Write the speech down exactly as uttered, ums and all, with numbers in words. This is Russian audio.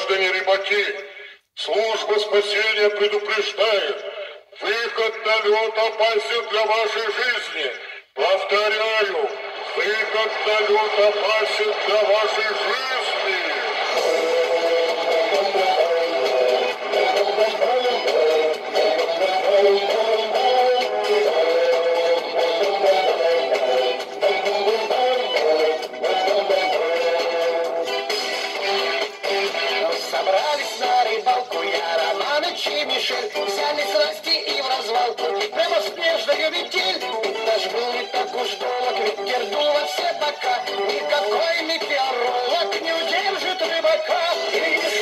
Граждане рыбаки, служба спасения предупреждает. Выход на лед опасен для вашей жизни. Повторяю, выход на лед опасен для вашей жизни. Собрались на рыбалку я, Романыч и Мишель, взяли снасти и в развалку, прямо в снежную метель. Наш был не так уж долг, ведь дернул во все бока, никакой метеоролог не удержит рыбака. И